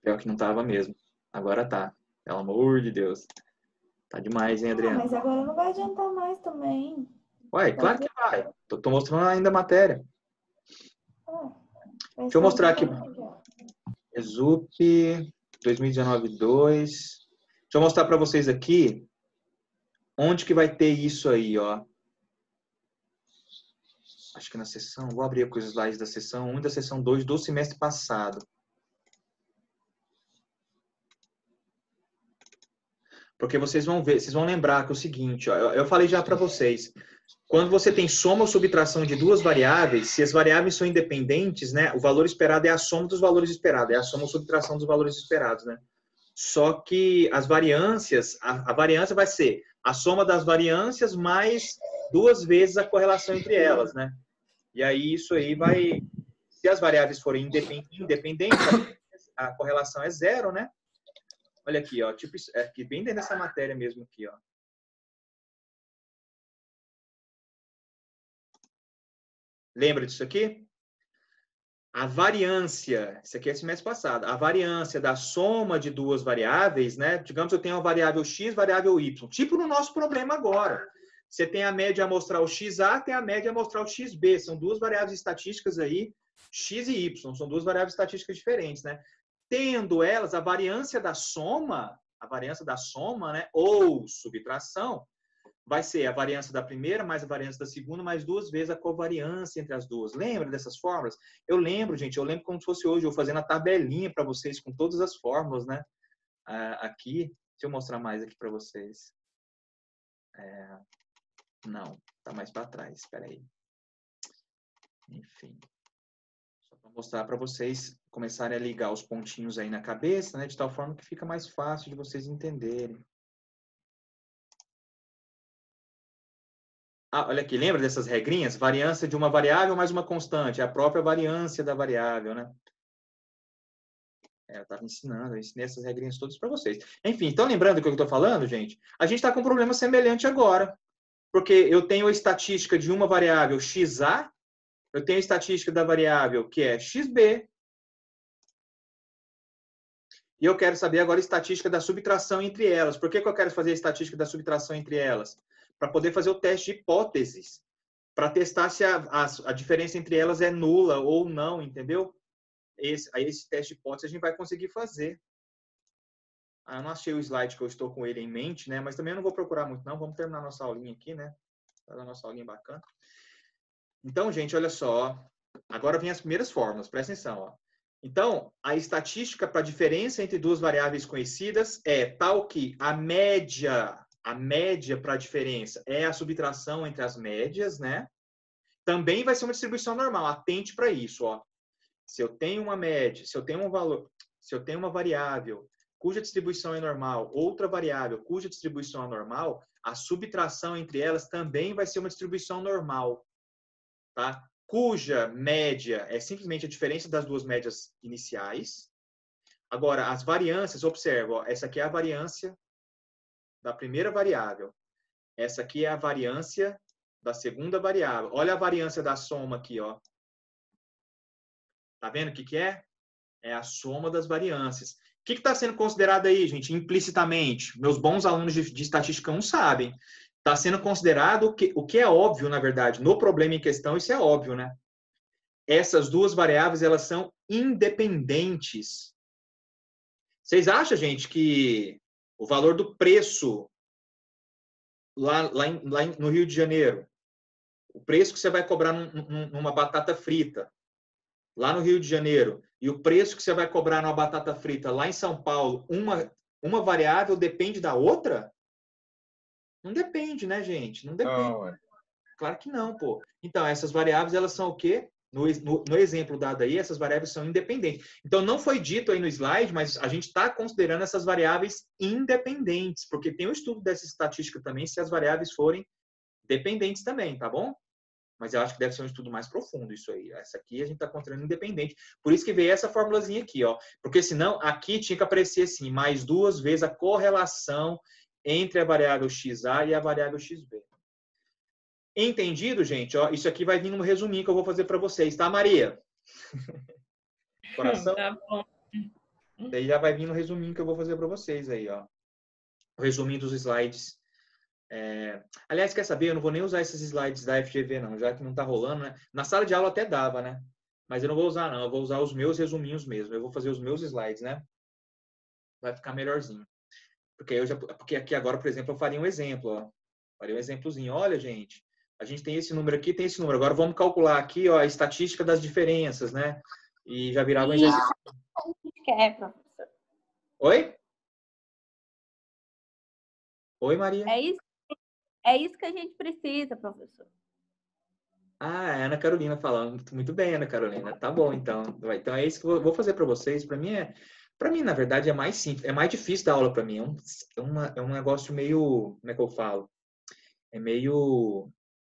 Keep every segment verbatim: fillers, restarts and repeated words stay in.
Pior que não tava mesmo. Agora tá. Pelo amor de Deus. Tá demais, hein, Ah, Adriana? mas agora não vai adiantar mais também. Ué, claro que vai. Tô, tô mostrando ainda a matéria. Ah, vai Deixa eu estar mostrar aqui. diferente, ó. Exup dois mil e dezenove dois. Deixa eu mostrar para vocês aqui onde que vai ter isso aí, ó. Acho que na sessão, vou abrir aqui os slides da sessão um e da sessão dois do semestre passado. Porque vocês vão ver, vocês vão lembrar que é o seguinte, ó, eu, eu falei já para vocês, quando você tem soma ou subtração de duas variáveis, se as variáveis são independentes, né, o valor esperado é a soma dos valores esperados, é a soma ou subtração dos valores esperados, né? Só que as variâncias, a, a variância vai ser a soma das variâncias mais duas vezes a correlação entre elas, né? E aí isso aí vai, se as variáveis forem independentes, a correlação é zero, né? Olha aqui, ó, tipo, é aqui bem dentro dessa matéria mesmo aqui, ó. Lembra disso aqui? A variância, isso aqui é semestre passado, a variância da soma de duas variáveis, né? Digamos que eu tenho uma variável x, variável y, tipo no nosso problema agora. Você tem a média a mostrar o xa, tem a média a mostrar o xb, são duas variáveis estatísticas aí, x e y, são duas variáveis estatísticas diferentes, né? Tendo elas, a variância da soma, a variância da soma, né, ou subtração, vai ser a variância da primeira mais a variância da segunda, mais duas vezes a covariância entre as duas. Lembra dessas fórmulas? Eu lembro, gente, eu lembro como se fosse hoje, eu fazendo a tabelinha para vocês com todas as fórmulas, né? Ah, aqui, deixa eu mostrar mais aqui para vocês. É, não, tá mais para trás, espera aí. Enfim. Só para mostrar para vocês começarem a ligar os pontinhos aí na cabeça, né? De tal forma que fica mais fácil de vocês entenderem. Ah, olha aqui, lembra dessas regrinhas? Variância de uma variável mais uma constante, é a própria variância da variável, né? É, eu estava ensinando, eu ensinei essas regrinhas todas para vocês. Enfim, então lembrando do que eu estou falando, gente? A gente está com um problema semelhante agora, porque eu tenho a estatística de uma variável xa, eu tenho a estatística da variável que é xb, e eu quero saber agora a estatística da subtração entre elas. Por que, que eu quero fazer a estatística da subtração entre elas? Para poder fazer o teste de hipóteses, para testar se a, a, a diferença entre elas é nula ou não, entendeu? Esse, aí esse teste de hipótese a gente vai conseguir fazer. Ah, eu não achei o slide que eu estou com ele em mente, né? Mas também eu não vou procurar muito, não. Vamos terminar nossa aulinha aqui, né? Fazer a nossa aulinha bacana. Então, gente, olha só. Agora vem as primeiras fórmulas, presta atenção, ó. Então, a estatística para a diferença entre duas variáveis conhecidas é tal que a média, a média para a diferença é a subtração entre as médias, né? Também vai ser uma distribuição normal, atente para isso, ó. Se eu tenho uma média, se eu tenho um valor, se eu tenho uma variável cuja distribuição é normal, outra variável cuja distribuição é normal, a subtração entre elas também vai ser uma distribuição normal, tá? Cuja média é simplesmente a diferença das duas médias iniciais. Agora, as variâncias, observa, ó, essa aqui é a variância da primeira variável. Essa aqui é a variância da segunda variável. Olha a variância da soma aqui, ó. Tá vendo o que que é? É a soma das variâncias. O que está sendo considerado aí, gente, implicitamente? Meus bons alunos de, de estatística não sabem. Está sendo considerado o que, o que é óbvio, na verdade. No problema em questão, isso é óbvio, né? Essas duas variáveis, elas são independentes. Vocês acham, gente, que o valor do preço lá, lá, em, lá no Rio de Janeiro, o preço que você vai cobrar num, num, numa batata frita, lá no Rio de Janeiro, e o preço que você vai cobrar numa batata frita lá em São Paulo, uma, uma variável depende da outra? Não depende, né, gente? Não depende. Não, é. Claro que não, pô. Então, essas variáveis, elas são o quê? No, no, no exemplo dado aí, essas variáveis são independentes. Então, não foi dito aí no slide, mas a gente está considerando essas variáveis independentes, porque tem um estudo dessa estatística também, se as variáveis forem dependentes também, tá bom? Mas eu acho que deve ser um estudo mais profundo isso aí. Essa aqui a gente está considerando independente. Por isso que veio essa formulazinha aqui, ó. Porque senão aqui tinha que aparecer assim, mais duas vezes a correlação entre a variável xa e a variável xb. Entendido, gente? Ó, isso aqui vai vir num resuminho que eu vou fazer para vocês, tá, Maria? Coração? Tá bom. Daí já vai vir no resuminho que eu vou fazer para vocês aí, ó. O resuminho dos slides. É... Aliás, quer saber? Eu não vou nem usar esses slides da F G V, não, já que não tá rolando, né? Na sala de aula até dava, né? Mas eu não vou usar, não. Eu vou usar os meus resuminhos mesmo. Eu vou fazer os meus slides, né? Vai ficar melhorzinho. Porque eu já, porque aqui agora, por exemplo, eu faria um exemplo, ó. Faria um exemplozinho. Olha, gente, a gente tem esse número aqui, tem esse número. Agora vamos calcular aqui, ó, a estatística das diferenças, né? E já virava um exercício. Quer, professor. Oi? Oi, Maria. É isso, é isso que a gente precisa, professor. Ah, é a Ana Carolina falando. Muito bem, Ana Carolina. Tá bom, então. Então é isso que eu vou fazer para vocês. Para mim é, para mim na verdade é mais simples, é mais difícil dar aula para mim. É um, é, uma, é um negócio meio, como é que eu falo? É meio,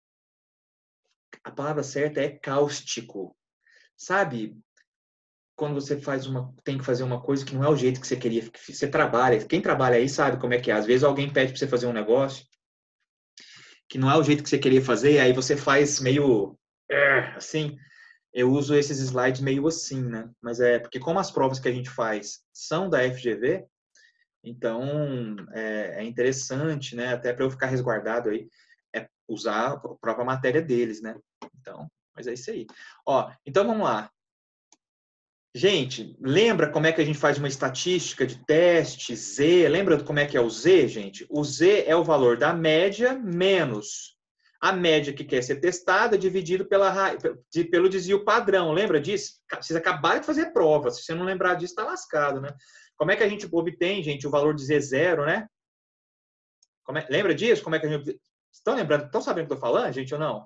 a palavra certa é cáustico, sabe? Quando você faz uma, tem que fazer uma coisa que não é o jeito que você queria, que você trabalha. Quem trabalha aí sabe como é que é. Às vezes alguém pede para você fazer um negócio que não é o jeito que você queria fazer, aí você faz meio assim. Eu uso esses slides meio assim, né? Mas é porque como as provas que a gente faz são da F G V, então é, é interessante, né? Até para eu ficar resguardado aí, é usar a própria matéria deles, né? Então, mas é isso aí. Ó, então vamos lá. Gente, lembra como é que a gente faz uma estatística de teste Z? Lembra como é que é o Z, gente? O Z é o valor da média menos a média que quer ser testada dividido pela, de, pelo desvio padrão. Lembra disso? Vocês acabaram de fazer prova. Se você não lembrar disso, está lascado, né? Como é que a gente obtém, gente, o valor de Z zero, né? Como é, lembra disso? Como é que a gente... Estão lembrando? Estão sabendo o que eu estou falando, gente, ou não?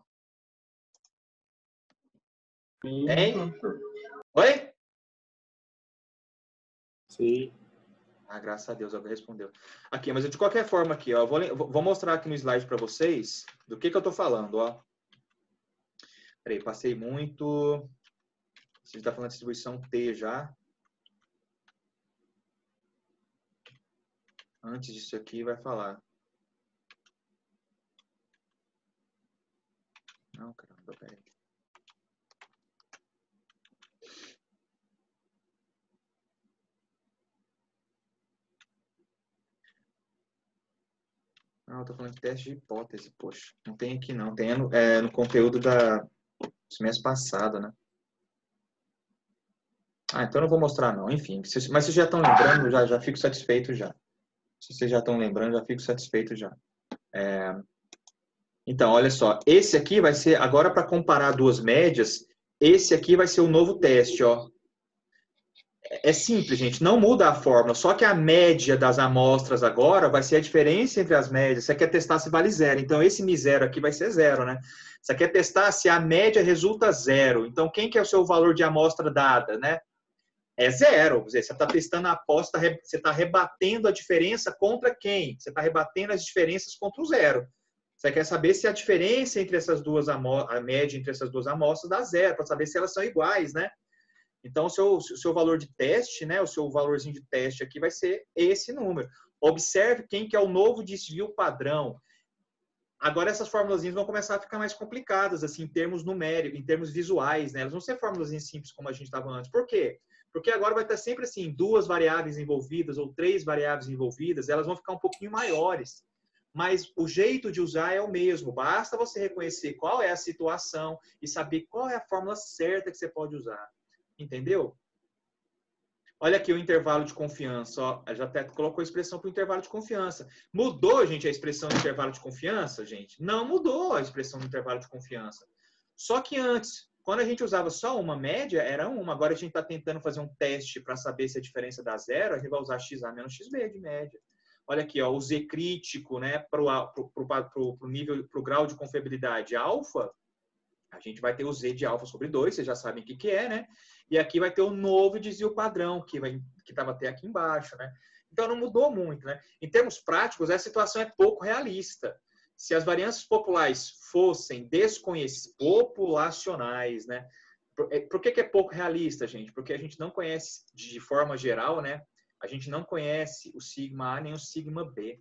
Hein? Oi? Sim. Ah, graças a Deus, alguém respondeu. Aqui, mas de qualquer forma aqui, ó, vou, vou mostrar aqui no slide para vocês do que, que eu estou falando, ó. Peraí, passei muito. Você está falando de distribuição T já. Antes disso aqui, vai falar. Não, caramba, peraí. Não, eu tô falando de teste de hipótese, poxa. Não tem aqui não, tem no, é, no conteúdo da semestre passado, né? Ah, então eu não vou mostrar não, enfim. Se, mas vocês já estão lembrando, já, já fico satisfeito já. Se vocês já estão lembrando, já fico satisfeito já. É... Então, olha só. Esse aqui vai ser, agora para comparar duas médias, esse aqui vai ser o novo teste, ó. É simples, gente, não muda a fórmula, só que a média das amostras agora vai ser a diferença entre as médias. Você quer testar se vale zero, então esse mi zero aqui vai ser zero, né? Você quer testar se a média resulta zero. Então, quem que é o seu valor de amostra dada, né? É zero. Você está testando a aposta, você está rebatendo a diferença contra quem? Você está rebatendo as diferenças contra o zero. Você quer saber se a diferença entre essas duas amostras, a média entre essas duas amostras dá zero, para saber se elas são iguais, né? Então, o seu, o seu valor de teste, né, o seu valorzinho de teste aqui vai ser esse número. Observe quem que é o novo desvio padrão. Agora, essas formulazinhas vão começar a ficar mais complicadas, assim, em termos numéricos, em termos visuais, né? Elas vão ser formulazinhas simples como a gente estava antes. Por quê? Porque agora vai estar sempre, assim, duas variáveis envolvidas ou três variáveis envolvidas, elas vão ficar um pouquinho maiores. Mas o jeito de usar é o mesmo. Basta você reconhecer qual é a situação e saber qual é a fórmula certa que você pode usar. Entendeu? Olha aqui o intervalo de confiança. Ó, já até colocou a expressão para o intervalo de confiança. Mudou, gente, a expressão do intervalo de confiança, gente? Não mudou a expressão do intervalo de confiança. Só que antes, quando a gente usava só uma média, era uma. Agora a gente está tentando fazer um teste para saber se a diferença dá zero. A gente vai usar xa menos xb de média. Olha aqui, ó, o Z crítico, né, para o nível, para o grau de confiabilidade alfa, a gente vai ter o Z de alfa sobre dois, vocês já sabem o que, que é, né? E aqui vai ter o novo desvio padrão, que estava até aqui embaixo, né? Então, não mudou muito, né? Em termos práticos, a situação é pouco realista. Se as variâncias populares fossem desconhecidas, populacionais, né? Por, por que, que é pouco realista, gente? Porque a gente não conhece, de forma geral, né? A gente não conhece o sigma A nem o sigma B.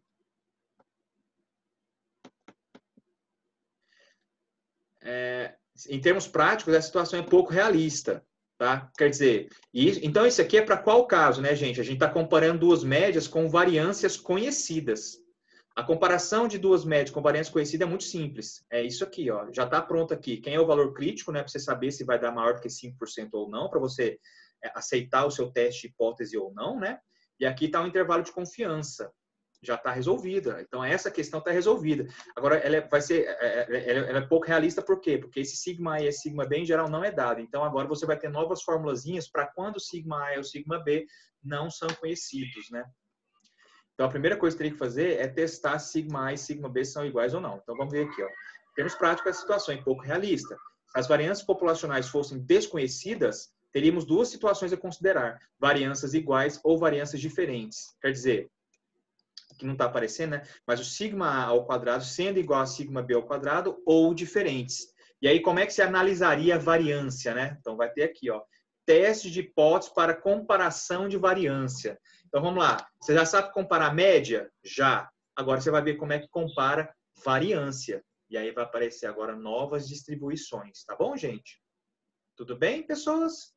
É, em termos práticos, a situação é pouco realista. Tá? Quer dizer, isso, então isso aqui é para qual caso, né, gente? A gente está comparando duas médias com variâncias conhecidas. A comparação de duas médias com variância conhecida é muito simples. É isso aqui, ó. Já está pronto aqui. Quem é o valor crítico, né? Para você saber se vai dar maior do que cinco por cento ou não, para você aceitar o seu teste de hipótese ou não, né? E aqui está o intervalo de confiança. Já está resolvida. Então, essa questão está resolvida. Agora, ela vai ser, ela é pouco realista, por quê? Porque esse sigma A e esse sigma B, em geral, não é dado. Então, agora você vai ter novas formulazinhas para quando o sigma A e o sigma B não são conhecidos, né? Então, a primeira coisa que teria que fazer é testar se sigma A e sigma B são iguais ou não. Então, vamos ver aqui, ó. Em termos práticos, a situação é pouco realista. Se as variâncias populacionais fossem desconhecidas, teríamos duas situações a considerar: variâncias iguais ou variâncias diferentes. Quer dizer, que não está aparecendo, né? Mas o sigma A ao quadrado sendo igual a sigma B ao quadrado ou diferentes. E aí, como é que se analisaria a variância, né? Então, vai ter aqui, ó, teste de hipótese para comparação de variância. Então, vamos lá. Você já sabe comparar média? Já. Agora, você vai ver como é que compara variância. E aí, vai aparecer agora novas distribuições. Tá bom, gente? Tudo bem, pessoas?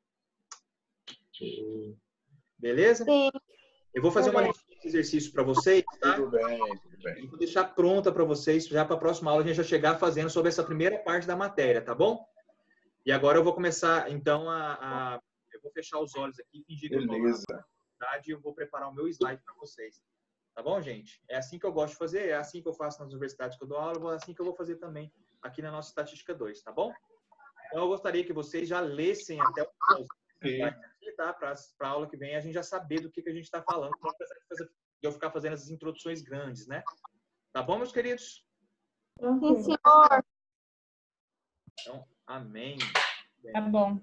Beleza? Sim. Eu vou fazer uma listinha de exercícios para vocês, tá? Tudo bem, tudo bem. E vou deixar pronta para vocês, já para a próxima aula a gente já chegar fazendo sobre essa primeira parte da matéria, tá bom? E agora eu vou começar, então, a... a eu vou fechar os olhos aqui, fingir que eu estou Beleza. e eu vou preparar o meu slide para vocês. Tá bom, gente? É assim que eu gosto de fazer, é assim que eu faço nas universidades que eu dou aula, é assim que eu vou fazer também aqui na nossa Estatística dois, tá bom? Então, eu gostaria que vocês já lessem até o final aqui, tá? Para a aula que vem a gente já saber do que, que a gente está falando, para de eu ficar fazendo essas introduções grandes, né? Tá bom, meus queridos? Sim, senhor. Então, amém. Tá bom.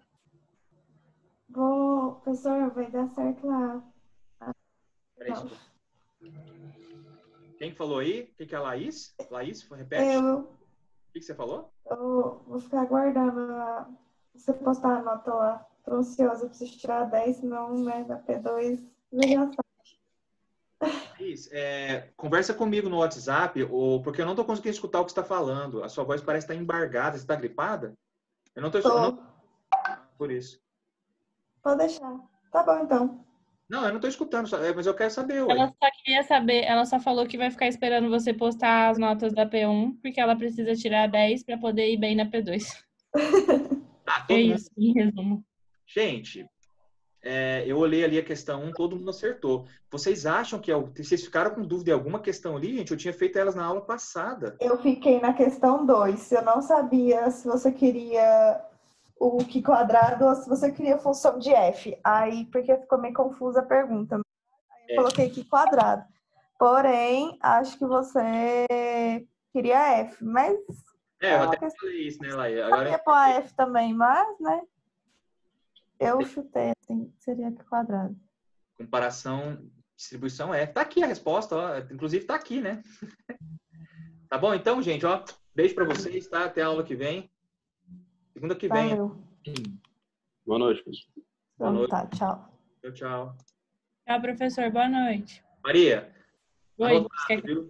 Vou, professor, vai dar certo lá. Peraí, Não. desculpa. Quem que falou aí? O que, que é a Laís? Laís, repete. Eu, O que, que você falou? eu vou ficar aguardando a, você postar a nota lá. Tô ansiosa, eu preciso tirar dez, senão, né, da P dois, já sabe. Laís, é, conversa comigo no WhatsApp, ou, porque eu não estou conseguindo escutar o que você está falando. A sua voz parece estar embargada. Você está gripada? Eu não estou escutando. Por isso. Pode deixar. Tá bom, então. Não, eu não estou escutando, só- é, mas eu quero saber, ué. Ela só queria saber, ela só falou que vai ficar esperando você postar as notas da P um, porque ela precisa tirar dez para poder ir bem na P dois. Tá, todo É mundo... isso, em resumo. Gente, é, eu olhei ali a questão um, todo mundo acertou. Vocês acham que... é o- Vocês ficaram com dúvida em alguma questão ali, gente? Eu tinha feito elas na aula passada. Eu fiquei na questão dois. Eu não sabia se você queria o que quadrado ou se você queria função de f. Aí, porque ficou meio confusa a pergunta. Aí eu É. coloquei que quadrado. Porém, acho que você queria f. Mas É, eu É uma até questão- falei isso, né, Laís? eu Agora, ia pôr a f também, mas, né? Eu chutei assim, seria que quadrado. comparação, distribuição F. Tá aqui a resposta, ó. Inclusive tá aqui, né? Tá bom? Então, gente, ó, beijo pra vocês, tá? Até a aula que vem. Segunda que vem. Valeu. Boa noite, pessoal. Boa Então noite. tá, tchau. Tchau, tchau. Tchau, professor. Boa noite. Maria, Oi. anotado, Você quer que- viu?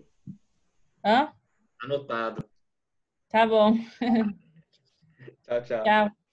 Hã? Anotado. Tá bom. Tchau, tchau. Tchau.